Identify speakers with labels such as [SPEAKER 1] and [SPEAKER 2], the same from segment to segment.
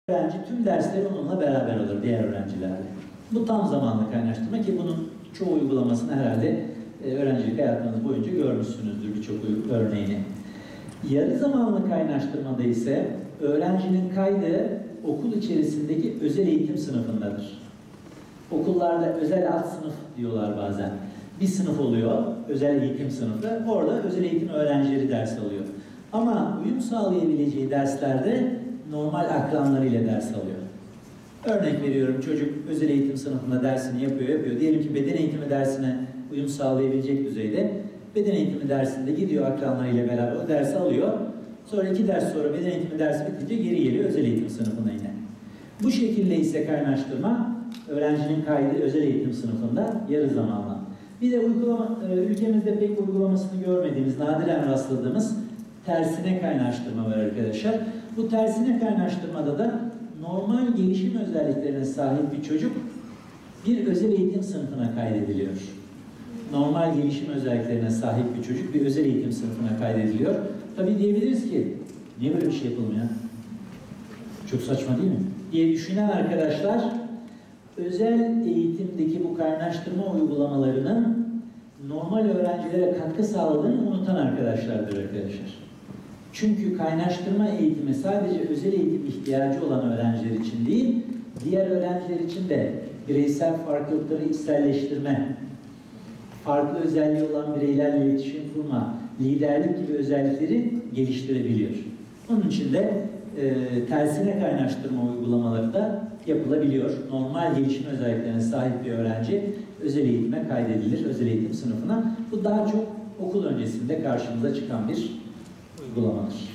[SPEAKER 1] Öğrenci tüm dersleri onunla beraber alır diğer öğrencilerle. Bu tam zamanlı kaynaştırma ki bunun çoğu uygulamasını herhalde öğrencilik hayatınız boyunca görmüşsünüzdür birçok örneğini. Yarı zamanlı kaynaştırmada ise öğrencinin kaydı okul içerisindeki özel eğitim sınıfındadır. Okullarda özel alt sınıf diyorlar bazen. Bir sınıf oluyor, özel eğitim sınıfı. Orada özel eğitim öğrencileri ders alıyor. Ama uyum sağlayabileceği derslerde normal akranlarıyla ders alıyor. Örnek veriyorum, çocuk özel eğitim sınıfında dersini yapıyor. Diyelim ki beden eğitimi dersine uyum sağlayabilecek düzeyde. Beden eğitimi dersinde gidiyor akranlarıyla beraber o dersi alıyor. Sonra 2 ders sonra beden eğitimi dersi bitince geri geliyor özel eğitim sınıfına yine. Bu şekilde ise kaynaştırma, öğrencinin kaydı özel eğitim sınıfında yarı zamanlı. Bir de ülkemizde pek uygulamasını görmediğimiz, nadiren rastladığımız tersine kaynaştırma var arkadaşlar. Bu tersine kaynaştırmada da normal gelişim özelliklerine sahip bir çocuk bir özel eğitim sınıfına kaydediliyor. Normal gelişim özelliklerine sahip bir çocuk bir özel eğitim sınıfına kaydediliyor. Tabii diyebiliriz ki, niye böyle bir şey yapılmıyor? Çok saçma değil mi? Diye düşünen arkadaşlar, özel eğitimdeki bu kaynaştırma uygulamalarının normal öğrencilere katkı sağladığını unutan arkadaşlardır arkadaşlar. Çünkü kaynaştırma eğitimi sadece özel eğitim ihtiyacı olan öğrenciler için değil, diğer öğrenciler için de bireysel farklılıkları içselleştirme, farklı özelliği olan bireylerle iletişim kurma, liderlik gibi özellikleri geliştirebiliyor. Onun için de tersine kaynaştırma uygulamaları da yapılabiliyor. Normal gelişim özelliklerine sahip bir öğrenci özel eğitime kaydedilir, özel eğitim sınıfına. Bu daha çok okul öncesinde karşımıza çıkan bir uygulamadır.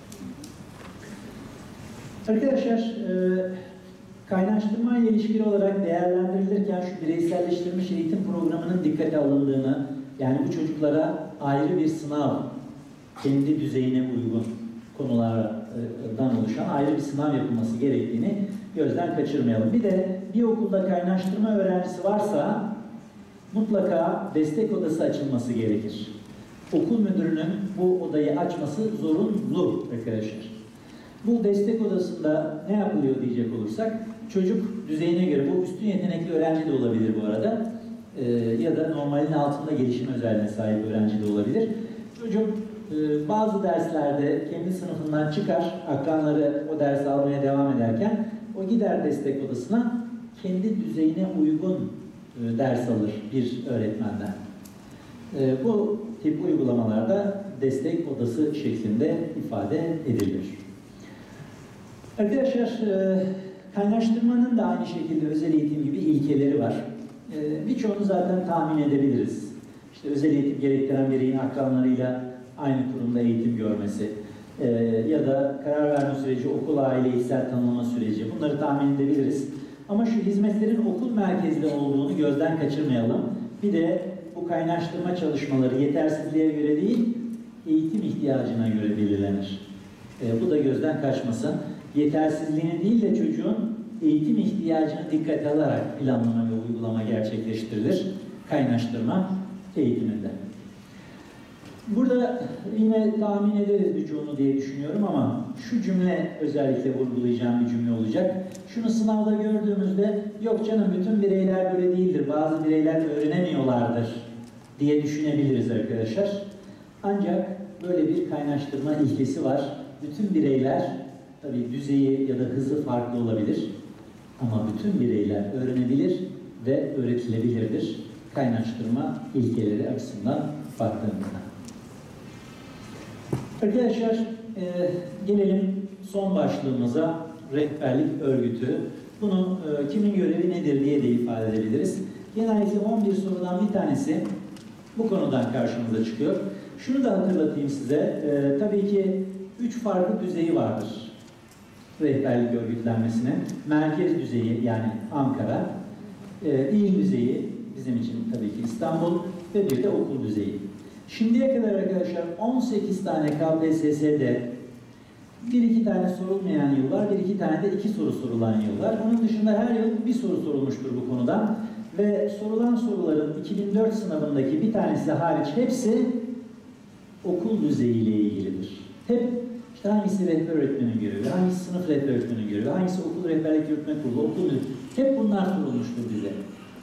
[SPEAKER 1] Arkadaşlar, kaynaştırma ile ilişkili olarak değerlendirilirken şu bireyselleştirilmiş eğitim programının dikkate alındığını, yani bu çocuklara ayrı bir sınav, kendi düzeyine uygun konulardan oluşan ayrı bir sınav yapılması gerektiğini gözden kaçırmayalım. Bir de bir okulda kaynaştırma öğrencisi varsa mutlaka destek odası açılması gerekir. Okul müdürünün bu odayı açması zorunlu arkadaşlar. Bu destek odasında ne yapılıyor diyecek olursak, çocuk düzeyine göre, bu üstün yetenekli öğrenci de olabilir bu arada, ya da normalin altında gelişim özelliğine sahip öğrenci de olabilir. Çocuk bazı derslerde kendi sınıfından çıkar, akranları o dersi almaya devam ederken o gider destek odasına, kendi düzeyine uygun ders alır bir öğretmenden. Bu tip uygulamalarda destek odası şeklinde ifade edilir. Arkadaşlar, kaynaştırmanın da aynı şekilde özel eğitim gibi ilkeleri var. Birçoğunu zaten tahmin edebiliriz. İşte özel eğitim gerektiren bireyin akranlarıyla aynı kurumda eğitim görmesi ya da karar verme süreci, okul aile içsel tanımlama süreci, bunları tahmin edebiliriz. Ama şu hizmetlerin okul merkezli olduğunu gözden kaçırmayalım. Bir de bu kaynaştırma çalışmaları yetersizliğe göre değil, eğitim ihtiyacına göre belirlenir. Bu da gözden kaçmasın. Yetersizliğini değil de çocuğun eğitim ihtiyacını dikkate alarak planlama ve uygulama gerçekleştirilir kaynaştırma eğitiminde. Burada yine tahmin ederiz birçoğunu diye düşünüyorum ama şu cümle özellikle vurgulayacağım bir cümle olacak. Şunu sınavda gördüğümüzde, yok canım bütün bireyler böyle değildir, bazı bireyler öğrenemiyorlardır diye düşünebiliriz arkadaşlar. Ancak böyle bir kaynaştırma ilkesi var. Bütün bireyler, tabii düzeyi ya da hızı farklı olabilir ama bütün bireyler öğrenebilir ve öğretilebilirdir kaynaştırma ilkeleri açısından baktığımızda. Arkadaşlar, gelelim son başlığımıza, rehberlik örgütü. Bunun kimin görevi nedir diye de ifade edebiliriz. Genellikle 11 sorudan bir tanesi bu konudan karşımıza çıkıyor. Şunu da hatırlatayım size, tabii ki 3 farklı düzeyi vardır rehberlik örgütlenmesinin. Merkez düzeyi yani Ankara, il düzeyi bizim için tabii ki İstanbul ve bir de okul düzeyi. Şimdiye kadar arkadaşlar 18 tane KPSS'de 1-2 tane sorulmayan yıl var, 1-2 tane de 2 soru sorulan yıl var. Onun dışında her yıl bir soru sorulmuştur bu konudan. Ve sorulan soruların 2004 sınavındaki bir tanesi hariç hepsi okul düzeyiyle ilgilidir. Hep İşte hangisi rehber öğretmenin görevi, hangisi sınıf rehber öğretmenin görevi, hangisi okul rehberlik yürütme kurulu, okul müdürü. Hep bunlar sorulmuştur bize.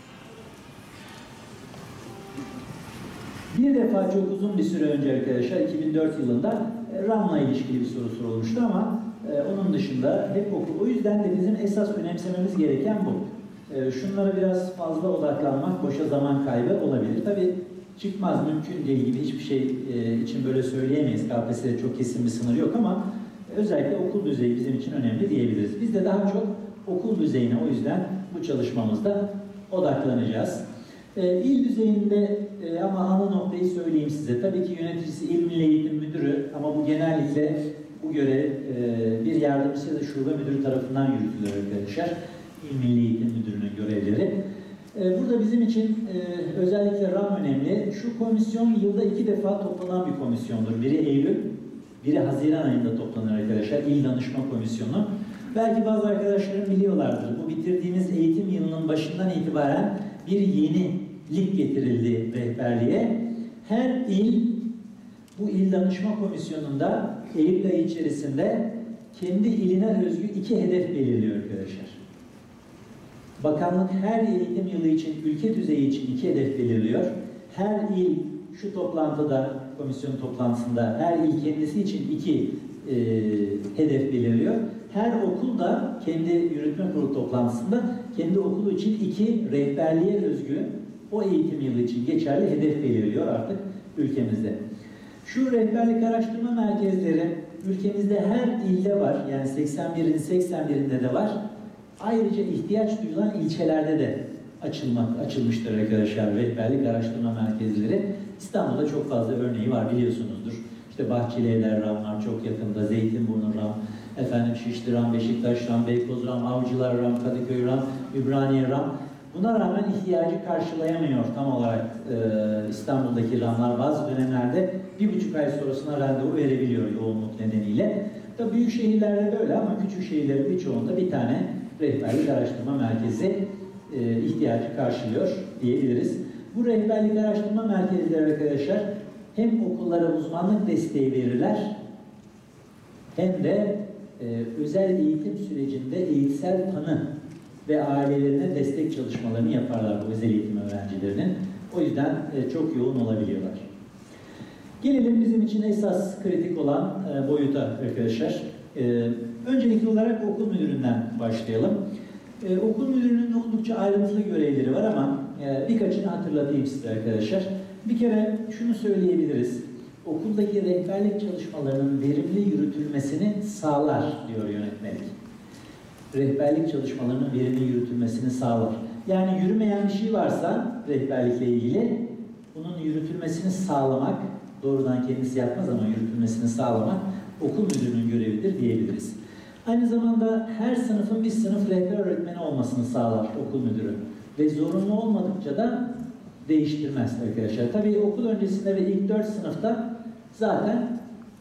[SPEAKER 1] Bir defa çok uzun bir süre önce arkadaşlar, 2004 yılında RAM'la ilişkili bir soru sorulmuştu ama onun dışında hep okul. O yüzden de bizim esas önemsememiz gereken bu. Şunlara biraz fazla odaklanmak boşa zaman kaybı olabilir. Tabii çıkmaz, mümkün değil gibi hiçbir şey için böyle söyleyemeyiz. KPSS'de çok kesin bir sınır yok ama özellikle okul düzeyi bizim için önemli diyebiliriz. Biz de daha çok okul düzeyine o yüzden bu çalışmamızda odaklanacağız. İl düzeyinde ama ana noktayı söyleyeyim size. Tabii ki yöneticisi İl Milli Eğitim Müdürü ama bu genellikle bu görev bir yardımcısı ya da şube müdürü tarafından yürütülür arkadaşlar. İl Milli Eğitim Müdürü'nün görevleri. Burada bizim için özellikle RAM önemli. Şu komisyon yılda 2 defa toplanan bir komisyondur. Biri Eylül, biri Haziran ayında toplanır arkadaşlar. İl Danışma Komisyonu. Belki bazı arkadaşlarım biliyorlardır. Bu bitirdiğimiz eğitim yılının başından itibaren bir yenilik getirildi rehberliğe. Her il bu İl Danışma Komisyonu'nda Eylül ayı içerisinde kendi iline özgü 2 hedef belirliyor arkadaşlar. Bakanlık her eğitim yılı için, ülke düzeyi için 2 hedef belirliyor. Her il şu toplantıda, komisyon toplantısında her il kendisi için 2 hedef belirliyor. Her okul da kendi yürütme kurulu toplantısında kendi okulu için 2 rehberliğe özgü o eğitim yılı için geçerli hedef belirliyor artık ülkemizde. Şu rehberlik araştırma merkezleri ülkemizde her ilde var. Yani 81'inde de var. Ayrıca ihtiyaç duyulan ilçelerde de açılmıştır arkadaşlar rehberlik araştırma merkezleri. İstanbul'da çok fazla örneği var biliyorsunuzdur. İşte Bahçelievler RAM var çok yakında, Zeytinburnu RAM, Şişli RAM, Beşiktaş RAM, Beykoz RAM, Avcılar RAM, Kadıköy RAM, Ümraniye RAM. Buna rağmen ihtiyacı karşılayamıyor tam olarak İstanbul'daki RAM'lar. Bazı dönemlerde 1,5 ay sonrasına randevu verebiliyor yoğunluk nedeniyle. Tabii büyük şehirlerde böyle ama küçük şehirlerin birçoğunda bir tane rehberlik araştırma merkezi ihtiyacı karşılıyor diyebiliriz. Bu rehberlik araştırma merkezleri arkadaşlar hem okullara uzmanlık desteği verirler hem de özel eğitim sürecinde eğitsel tanı ve ailelerine destek çalışmalarını yaparlar bu özel eğitim öğrencilerinin. O yüzden çok yoğun olabiliyorlar. Gelelim bizim için esas kritik olan boyuta arkadaşlar. Öncelikli olarak okul müdüründen başlayalım. Okul müdürünün oldukça ayrıntılı görevleri var ama birkaçını hatırlatayım size arkadaşlar. Bir kere şunu söyleyebiliriz. Okuldaki rehberlik çalışmalarının verimli yürütülmesini sağlar diyor yönetmelik. Rehberlik çalışmalarının verimli yürütülmesini sağlar. Yani yürümeyen bir şey varsa rehberlikle ilgili bunun yürütülmesini sağlamak, doğrudan kendisi yapmaz ama yürütülmesini sağlamak okul müdürünün görevidir diyebiliriz. Aynı zamanda her sınıfın bir sınıf rehber öğretmeni olmasını sağlar okul müdürü. Ve zorunlu olmadıkça da değiştirmez arkadaşlar. Tabii okul öncesinde ve ilk 4 sınıfta zaten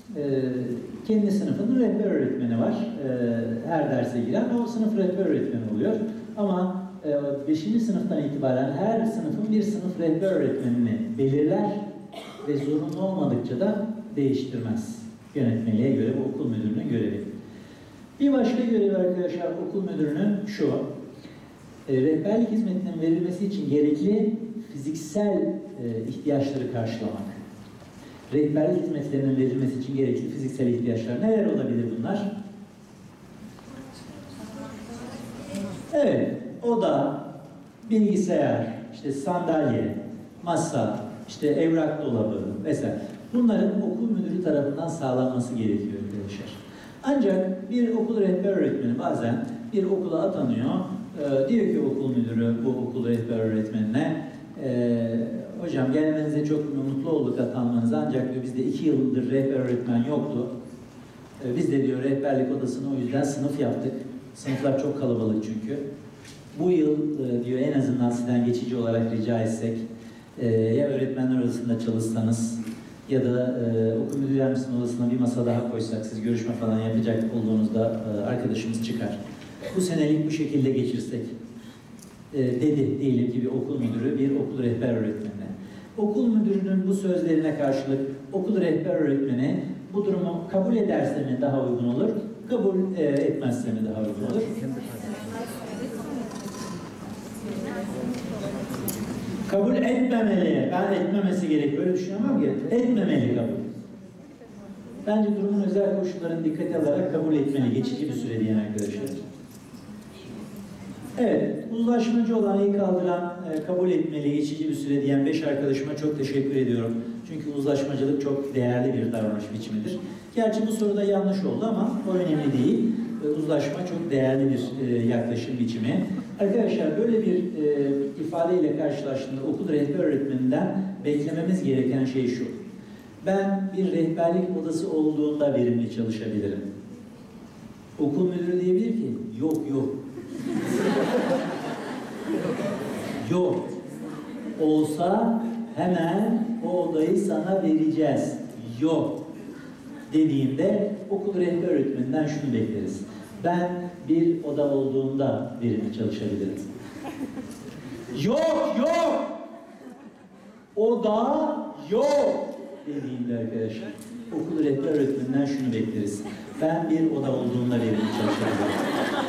[SPEAKER 1] kendi sınıfının rehber öğretmeni var. Her derse giren o sınıf rehber öğretmeni oluyor. Ama 5. sınıftan itibaren her sınıfın bir sınıf rehber öğretmenini belirler ve zorunlu olmadıkça da değiştirmez. Yönetmeliğe göre bu okul müdürünün görevi. Bir başka görevi arkadaşlar okul müdürünün şu. Rehberlik hizmetinin verilmesi için gerekli fiziksel ihtiyaçları karşılamak. Rehberlik hizmetlerinin verilmesi için gerekli fiziksel ihtiyaçlar neler olabilir bunlar? Evet, oda, bilgisayar, işte sandalye, masa, işte evrak dolabı vesaire. Bunların okul müdürü tarafından sağlanması gerekiyor arkadaşlar. Ancak bir okul rehber öğretmeni bazen bir okula atanıyor. Diyor ki okul müdürü bu okul rehber öğretmenine hocam gelmenize çok mutlu olduk atanmanıza ancak diyor bizde 2 yıldır rehber öğretmen yoktu. Biz de diyor rehberlik odasını o yüzden sınıf yaptık. Sınıflar çok kalabalık çünkü. Bu yıl diyor en azından sizden geçici olarak rica etsek ya öğretmenler odasında çalışsanız ya da okul müdür yardımcısının odasına bir masa daha koysak siz görüşme falan yapacak olduğunuzda arkadaşımız çıkar. Bu senelik bu şekilde geçirsek dedi diyelim ki bir okul müdürü bir okul rehber öğretmenine. Okul müdürünün bu sözlerine karşılık okul rehber öğretmeni bu durumu kabul ederse mi daha uygun olur, kabul etmezse mi daha uygun olur? Kabul etmemeli. Ben etmemesi gerek. Böyle düşünemem ki. Etmemeli kabul. Bence durumun özel koşullarını dikkate alarak kabul etmeli. Geçici bir süre diyen arkadaşlar. Evet. Uzlaşmacı olan el kaldıran kabul etmeli, geçici bir süre diyen 5 arkadaşıma çok teşekkür ediyorum. Çünkü uzlaşmacılık çok değerli bir davranış biçimidir. Gerçi bu soruda yanlış oldu ama o önemli değil. Uzlaşma çok değerli bir yaklaşım biçimi. Arkadaşlar böyle bir ifadeyle karşılaştığında okul rehber öğretmeninden beklememiz gereken şey şu. Ben bir rehberlik odası olduğunda verimli çalışabilirim. Okul müdürü diyebilir ki yok. Yok. Olsa hemen o odayı sana vereceğiz. Yok. Dediğinde okul rehber öğretmeninden şunu bekleriz. Ben bir oda olduğunda verimli çalışabilirim. Yok. Oda yok. Dediğinde arkadaşlar okul rehber öğretmeninden şunu bekleriz. Ben bir oda olduğunda verimli çalışabilirim.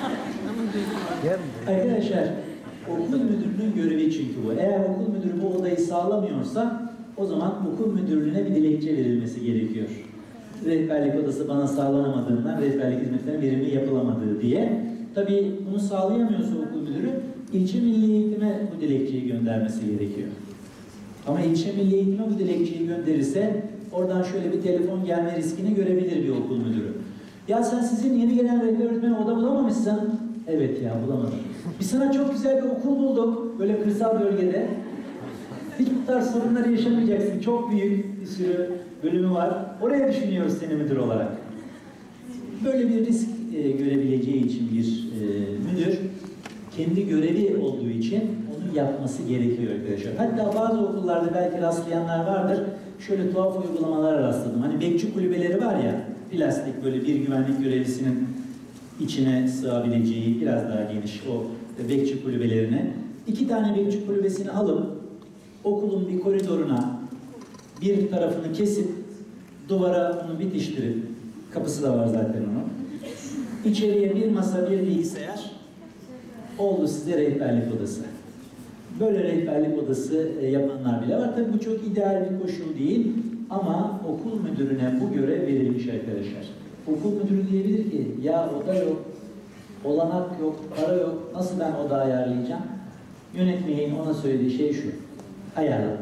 [SPEAKER 1] Arkadaşlar okul müdürünün görevi çünkü bu. Eğer okul müdürü bu odayı sağlamıyorsa o zaman okul müdürlüğüne bir dilekçe verilmesi gerekiyor. Rehberlik odası bana sağlanamadığından rehberlik hizmetlerinin verimli yapılamadığı diye. Tabii bunu sağlayamıyorsa okul müdürü ilçe milli eğitime bu dilekçeyi göndermesi gerekiyor. Ama ilçe milli eğitime bu dilekçeyi gönderirse oradan şöyle bir telefon gelme riskini görebilir bir okul müdürü. Ya sen sizin yeni gelen rehber öğretmeni oda bulamamışsın. Evet ya bulamadım. Biz sana çok güzel bir okul bulduk. Böyle kırsal bölgede. Hiç bu tarz sorunları yaşamayacaksın. Çok büyük bir sürü bölümü var. Oraya düşünüyoruz seni müdür olarak. Böyle bir risk görebileceği için bir müdür kendi görevi olduğu için onu yapması gerekiyor arkadaşlar. Hatta bazı okullarda belki rastlayanlar vardır. Şöyle tuhaf uygulamalara rastladım. Hani bekçi kulübeleri var ya, plastik böyle bir güvenlik görevlisinin içine sığabileceği biraz daha geniş o bekçi kulübelerine 2 tane bekçi kulübesini alıp okulun bir koridoruna bir tarafını kesip duvara onu bitiştirip, kapısı da var zaten onun, içeriye bir masa bir bilgisayar, oldu size rehberlik odası. Böyle rehberlik odası yapanlar bile var. Tabii bu çok ideal bir koşul değil ama okul müdürüne bu görev verilmiş arkadaşlar. Okul müdürü diyebilir ki ya oda yok, olanak yok, para yok, nasıl ben oda ayarlayacağım? Yönetmeyin ona söylediği şey şu, ayarla.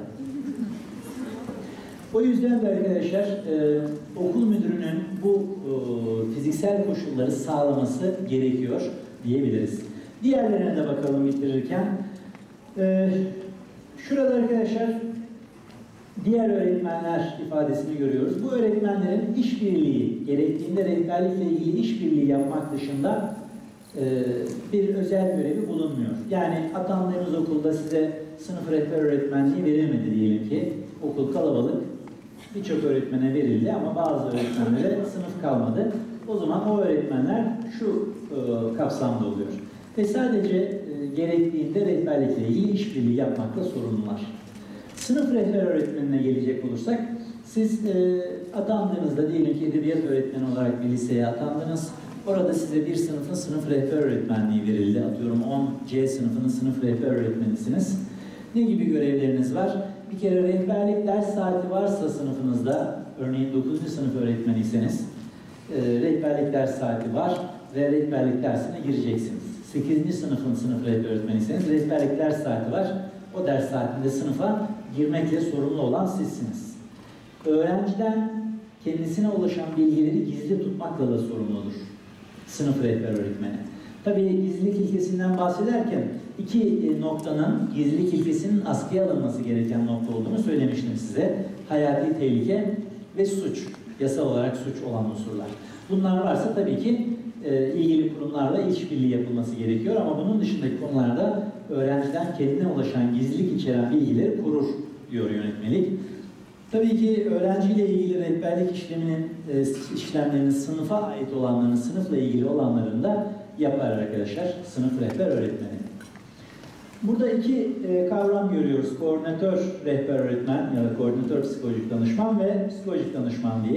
[SPEAKER 1] O yüzden de arkadaşlar okul müdürünün bu fiziksel koşulları sağlaması gerekiyor diyebiliriz. Diğerlerine de bakalım bitirirken. Şurada arkadaşlar diğer öğretmenler ifadesini görüyoruz. Bu öğretmenlerin işbirliği, gerektiğinde rehberlikle ilgili işbirliği yapmak dışında bir özel görevi bulunmuyor. Yani atandığınız okulda size sınıf rehber öğretmenliği verilmedi diyelim ki. Okul kalabalık, birçok öğretmene verildi ama bazı öğretmenlere sınıf kalmadı. O zaman o öğretmenler şu kapsamda oluyor. Ve sadece gerektiğinde rehberlikle ilgili işbirliği yapmakla sorumlular. Sınıf rehber öğretmenine gelecek olursak, siz atandığınızda diyelim ki edebiyat öğretmeni olarak bir liseye atandınız. Orada size bir sınıfın sınıf rehber öğretmenliği verildi. Atıyorum 10C sınıfının sınıf rehber öğretmenisiniz. Ne gibi görevleriniz var? Bir kere rehberlik ders saati varsa sınıfınızda, örneğin 9. sınıf öğretmeniyseniz, rehberlik ders saati var ve rehberlik dersine gireceksiniz. 8. sınıfın sınıf rehber öğretmeniyseniz rehberlik ders saati var. O ders saatinde sınıfa girmekle sorumlu olan sizsiniz. Öğrenciden kendisine ulaşan bilgileri gizli tutmakla da sorumludur sınıf rehber öğretmeni. Tabii gizlilik ilkesinden bahsederken iki noktanın gizlilik ilkesinin askıya alınması gereken nokta olduğunu söylemiştim size. Hayati tehlike ve suç, yasal olarak suç olan unsurlar. Bunlar varsa tabii ki ilgili kurumlarla işbirliği yapılması gerekiyor ama bunun dışındaki konularda öğrenciden kendine ulaşan gizlilik içeren bilgileri korur diyor yönetmelik. Tabii ki öğrenciyle ilgili rehberlik işlemlerinin sınıfa ait olanlarının, sınıfla ilgili olanlarını da yapar arkadaşlar sınıf rehber öğretmeni. Burada iki kavram görüyoruz. Koordinatör rehber öğretmen ya da koordinatör psikolojik danışman ve psikolojik danışman diye.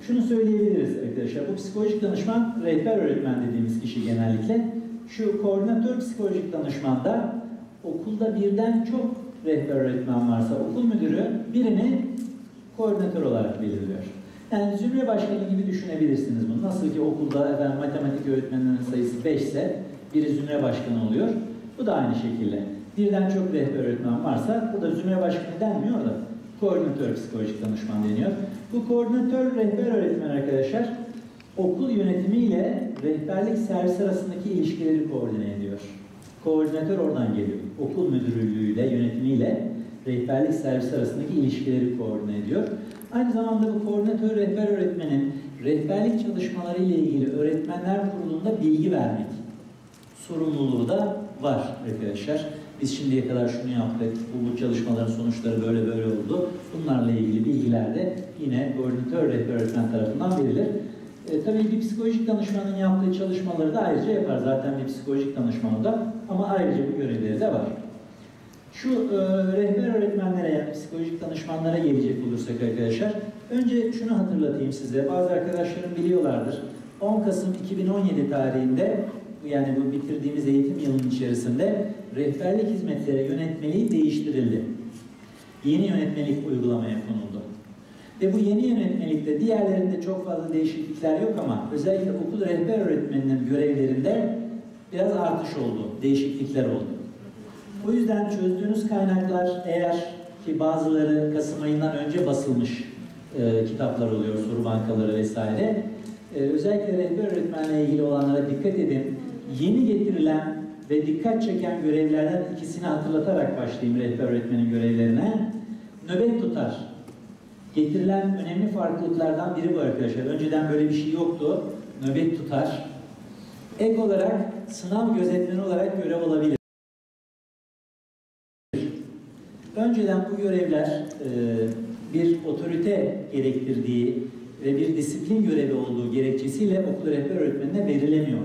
[SPEAKER 1] şunu söyleyebiliriz arkadaşlar. Bu psikolojik danışman, rehber öğretmen dediğimiz kişi genellikle. Şu koordinatör psikolojik danışmanda okulda birden çok rehber öğretmen varsa okul müdürü birini koordinatör olarak belirliyor. Yani zümre başkanı gibi düşünebilirsiniz bunu. Nasıl ki okulda matematik öğretmenlerinin sayısı 5 ise biri zümre başkanı oluyor. Bu da aynı şekilde. Birden çok rehber öğretmen varsa bu da zümre başkanı denmiyor da koordinatör psikolojik danışman deniyor. Bu koordinatör rehber öğretmen arkadaşlar okul yönetimiyle rehberlik servis arasındaki ilişkileri koordine ediyor. Koordinatör oradan geliyor. Okul müdürlüğüyle, yönetimiyle rehberlik servis arasındaki ilişkileri koordine ediyor. Aynı zamanda bu koordinatör rehber öğretmenin rehberlik çalışmaları ile ilgili öğretmenler kurulunda bilgi vermek sorumluluğu da var arkadaşlar. Biz şimdiye kadar şunu yaptık, bu çalışmaların sonuçları böyle böyle oldu. Bunlarla ilgili bilgiler de yine koordinatör rehber öğretmen tarafından verilir. Tabii bir psikolojik danışmanın yaptığı çalışmaları da ayrıca yapar. Zaten bir psikolojik danışmanı da ama ayrıca bu görevleri de var. Şu rehber öğretmenlere, yani psikolojik danışmanlara gelecek olursak arkadaşlar, önce şunu hatırlatayım size. Bazı arkadaşlarım biliyorlardır. 10 Kasım 2017 tarihinde, yani bu bitirdiğimiz eğitim yılının içerisinde rehberlik hizmetleri yönetmeliği değiştirildi. Yeni yönetmelik uygulamaya konuldu. Ve bu yeni yönetmelikte diğerlerinde çok fazla değişiklikler yok ama özellikle okul rehber öğretmeninin görevlerinde biraz artış oldu, değişiklikler oldu. O yüzden çözdüğünüz kaynaklar, eğer ki bazıları Kasım ayından önce basılmış kitaplar oluyor, soru bankaları vesaire. Özellikle rehber öğretmenle ilgili olanlara dikkat edin. Yeni getirilen ve dikkat çeken görevlerden ikisini hatırlatarak başlayayım rehber öğretmenin görevlerine. Nöbet tutar. Getirilen önemli farklılıklardan biri bu arkadaşlar. Önceden böyle bir şey yoktu. Nöbet tutar. Ek olarak sınav gözetmeni olarak görev alabilir. Önceden bu görevler bir otorite gerektirdiği ve bir disiplin görevi olduğu gerekçesiyle okul rehber öğretmenine verilemiyordu.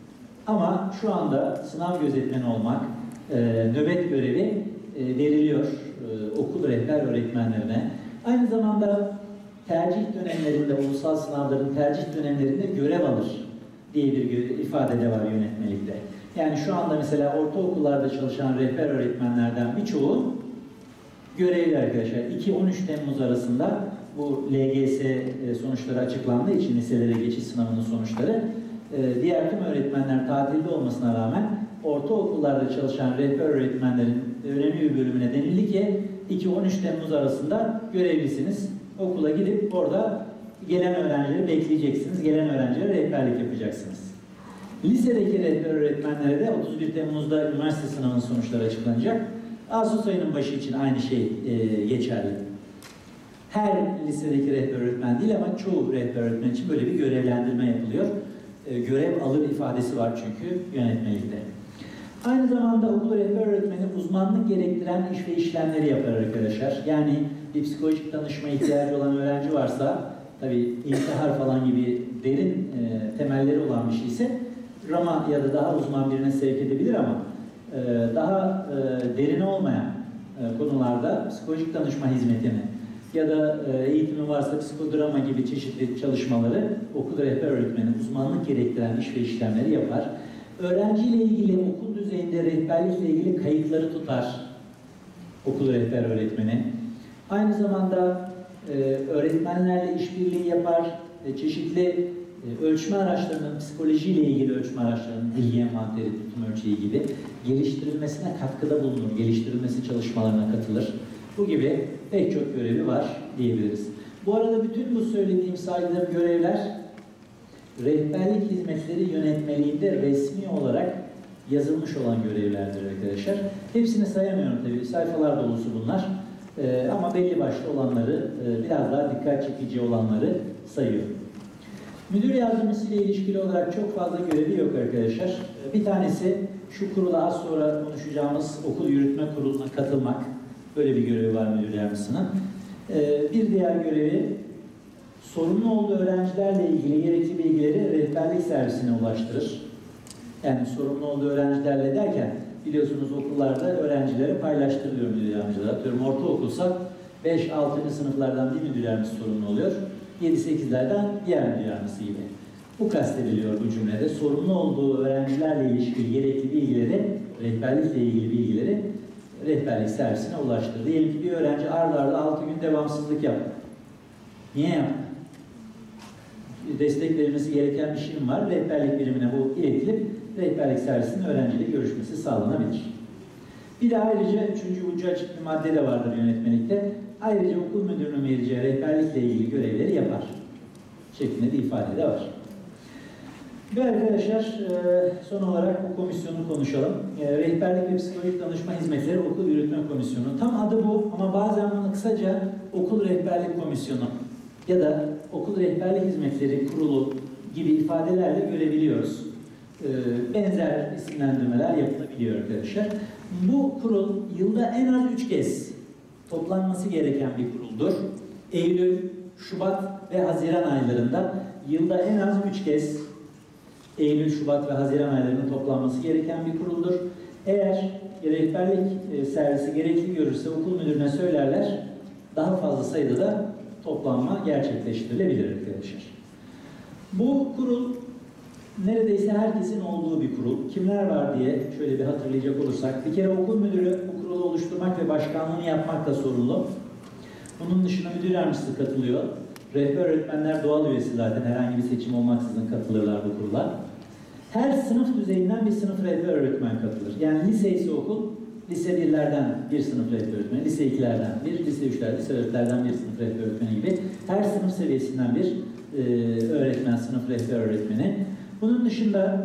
[SPEAKER 1] Ama şu anda sınav gözetmeni olmak, nöbet görevi veriliyor okul rehber öğretmenlerine. Aynı zamanda tercih dönemlerinde, ulusal sınavların tercih dönemlerinde görev alır diye bir ifade de var yönetmelikte. Yani şu anda mesela ortaokullarda çalışan rehber öğretmenlerden birçoğu görevli arkadaşlar. 2-13 Temmuz arasında bu LGS sonuçları açıklandığı için liselere geçiş sınavının sonuçları, diğer tüm öğretmenler tatilde olmasına rağmen ortaokullarda çalışan rehber öğretmenlerin önemli bir bölümüne denildi ki 2-13 Temmuz arasında görevlisiniz. Okula gidip orada gelen öğrencileri bekleyeceksiniz. Gelen öğrencilere rehberlik yapacaksınız. Lisedeki rehber öğretmenlere de 31 Temmuz'da üniversite sınavının sonuçları açıklanacak. Ağustos ayının başı için aynı şey geçerli. Her lisedeki rehber öğretmen değil ama çoğu rehber öğretmen için böyle bir görevlendirme yapılıyor. Görev alır ifadesi var çünkü yönetmelikte. Aynı zamanda okul rehber öğretmeni uzmanlık gerektiren iş ve işlemleri yapar arkadaşlar. Yani bir psikolojik danışma ihtiyacı olan öğrenci varsa, tabii intihar falan gibi derin temelleri olan bir şeyse Rama ya da daha uzman birine sevk edebilir ama daha derin olmayan konularda psikolojik danışma hizmetini ya da eğitimi varsa psikodrama gibi çeşitli çalışmaları okul rehber öğretmeni uzmanlık gerektiren iş ve işlemleri yapar. Öğrenciyle ilgili okul düzeyinde rehberlikle ilgili kayıtları tutar okul rehber öğretmeni. Aynı zamanda öğretmenlerle işbirliği yapar, çeşitli ölçme araçlarının, psikolojiyle ilgili ölçme araçlarının, bilgi envanteri, tutum ölçeği gibi geliştirilmesine katkıda bulunur, geliştirilmesi çalışmalarına katılır. Bu gibi pek çok görevi var diyebiliriz. Bu arada bütün bu söylediğim, saydığım görevler rehberlik hizmetleri yönetmeliğinde resmi olarak yazılmış olan görevlerdir arkadaşlar. Hepsini sayamıyorum tabii, sayfalar dolusu bunlar. Ama belli başlı olanları, biraz daha dikkat çekici olanları sayıyorum. Müdür yardımcısı ile ilişkili olarak çok fazla görevi yok arkadaşlar. Bir tanesi şu kurula az sonra konuşacağımız okul yürütme kuruluna katılmak. Böyle bir görevi var müdür yardımcısının. Bir diğer görevi sorumlu olduğu öğrencilerle ilgili gerekli bilgileri rehberlik servisine ulaştırır. Yani sorumlu olduğu öğrencilerle derken biliyorsunuz okullarda öğrencilere paylaştırılıyor müdür yardımcıları. Atıyorum ortaokulsa 5-6. sınıflardan bir müdür yardımcısı sorumlu oluyor. 7-8'lerden diğer müdür gibi. Bu kastediliyor bu cümlede. Sorumlu olduğu öğrencilerle ilişkili gerekli bilgileri, rehberlikle ilgili bilgileri rehberlik servisine ulaştırır. Diyelim ki bir öğrenci art arda 6 gün devamsızlık yaptı. Niye yaptı? Destek verilmesi gereken bir şeyim var. Rehberlik birimine bu iletilip rehberlik servisinin öğrenciyle görüşmesi sağlanabilir. Bir de ayrıca 3. ucu açık bir madde de vardır yönetmelikte. Ayrıca okul müdürünün vereceği rehberlikle ilgili görevleri yapar şeklinde bir ifade de var. Ve arkadaşlar son olarak bu komisyonu konuşalım. Rehberlik ve Psikolojik Danışma Hizmetleri Okul Yürütme Komisyonu. Tam adı bu ama bazen bunu kısaca Okul Rehberlik Komisyonu ya da Okul Rehberlik Hizmetleri Kurulu gibi ifadelerle görebiliyoruz. Benzer isimlendirmeler yapılabiliyor arkadaşlar. Bu kurul yılda en az 3 kez toplanması gereken bir kuruldur. Eylül, Şubat ve Haziran aylarında yılda en az 3 kez Eylül, Şubat ve Haziran aylarında toplanması gereken bir kuruldur. Eğer rehberlik servisi gerekli görürse okul müdürüne söylerler, daha fazla sayıda da toplanma gerçekleştirilebilir arkadaşlar. Bu kurul neredeyse herkesin olduğu bir kurul. Kimler var diye şöyle bir hatırlayacak olursak, bir kere okul müdürü bu kurulu oluşturmak ve başkanlığını yapmakla sorumlu. Bunun dışında müdür yardımcısı katılıyor. Rehber öğretmenler doğal üyesi zaten, herhangi bir seçim olmaksızın katılırlar bu kurula. Her sınıf düzeyinden bir sınıf rehber öğretmen katılır. Yani lise ise okul, lise 1'lerden bir sınıf rehber öğretmeni, lise 2'lerden bir, lise 3'ler, lise 4'lerden bir sınıf rehber öğretmeni gibi her sınıf seviyesinden bir öğretmen, sınıf rehber öğretmeni. Bunun dışında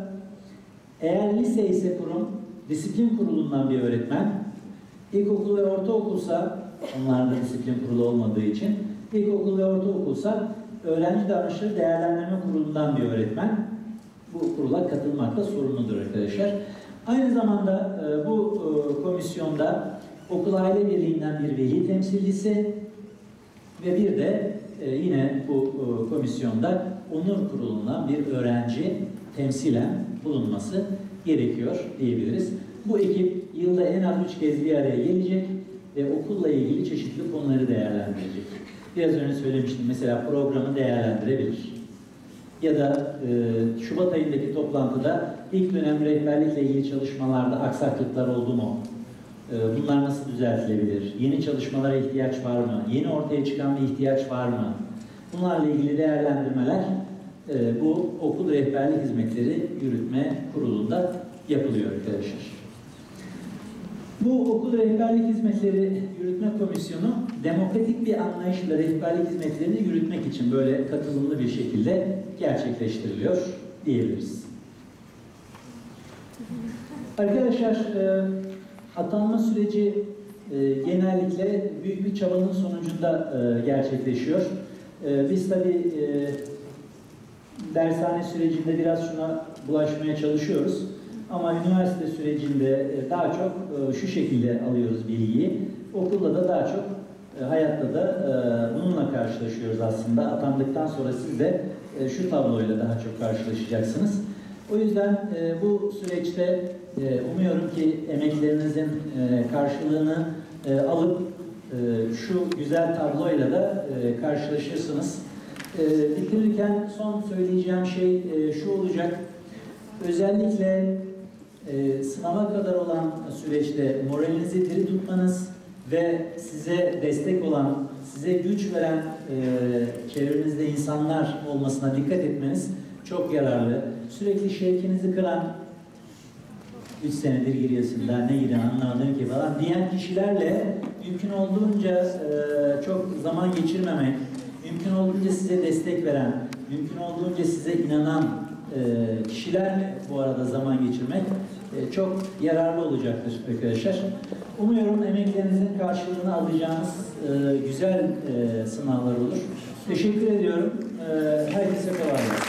[SPEAKER 1] eğer lise ise kurum, disiplin kurulundan bir öğretmen, ilkokul ve ortaokulsa, onlarda disiplin kurulu olmadığı için, ilkokul ve ortaokulsa öğrenci davranışları değerlendirme kurulundan bir öğretmen bu kurula katılmakta sorumludur arkadaşlar. Aynı zamanda bu komisyonda okul aile birliğinden bir veli temsilcisi ve bir de yine bu komisyonda onur kurulundan bir öğrenci temsilen bulunması gerekiyor diyebiliriz. Bu ekip yılda en az 3 kez bir araya gelecek ve okulla ilgili çeşitli konuları değerlendirecek. Biraz önce söylemiştim, mesela programı değerlendirebilir. Ya da Şubat ayındaki toplantıda ilk dönem rehberlikle ilgili çalışmalarda aksaklıklar oldu mu? Bunlar nasıl düzeltilebilir? Yeni çalışmalara ihtiyaç var mı? Yeni ortaya çıkan bir ihtiyaç var mı? Bunlarla ilgili değerlendirmeler bu okul rehberlik hizmetleri yürütme kurulunda yapılıyor arkadaşlar. Bu okul rehberlik hizmetleri yürütme komisyonu demokratik bir anlayışla rehberlik hizmetlerini yürütmek için böyle katılımlı bir şekilde gerçekleştiriliyor diyebiliriz. Arkadaşlar atanma süreci genellikle büyük bir çabanın sonucunda gerçekleşiyor. Biz tabii dershane sürecinde biraz şuna bulaşmaya çalışıyoruz. Ama üniversite sürecinde daha çok şu şekilde alıyoruz bilgiyi. Okulda da daha çok, hayatta da bununla karşılaşıyoruz aslında. Atandıktan sonra siz de şu tabloyla daha çok karşılaşacaksınız. O yüzden bu süreçte umuyorum ki emeklerinizin karşılığını alıp şu güzel tabloyla da karşılaşırsınız. Bitirirken son söyleyeceğim şey şu olacak. Özellikle sınava kadar olan süreçte moralinizi diri tutmanız ve size destek olan, size güç veren çevrenizde insanlar olmasına dikkat etmeniz çok yararlı. Sürekli şevkinizi kıran, 3 senedir giriyorsun, daha ne gidiyor anlamadım ki falan diyen kişilerle mümkün olduğunca çok zaman geçirmemek, mümkün olduğunca size destek veren, mümkün olduğunca size inanan kişilerle bu arada zaman geçirmek çok yararlı olacaktır arkadaşlar. Umuyorum emeklerinizin karşılığını alacağınız güzel sınavlar olur. Teşekkür ediyorum. Herkese kolay gelsin.